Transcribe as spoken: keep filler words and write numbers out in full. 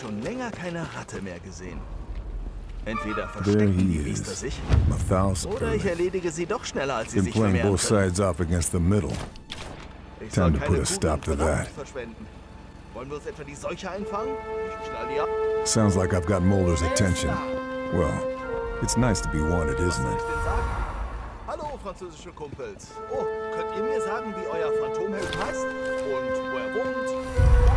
schon länger keine Ratte mehr gesehen. Entweder verstecken die Biester sich, oder ich erledige sie doch schneller, als sie sich vermehren both sides off against the middle. Ich soll Time to keine put a stop to Kugeln für that. Nacht verschwenden. Wollen wir uns etwa die Seuche einfangen? Ich schnall die ab. Sounds like I've got Mulder's attention. Well, it's nice to be wanted, Was isn't soll it? ich denn sagen? Hallo, französische Kumpels. Oh, könnt ihr mir sagen, wie euer Phantomheld heißt? Und wo er wohnt?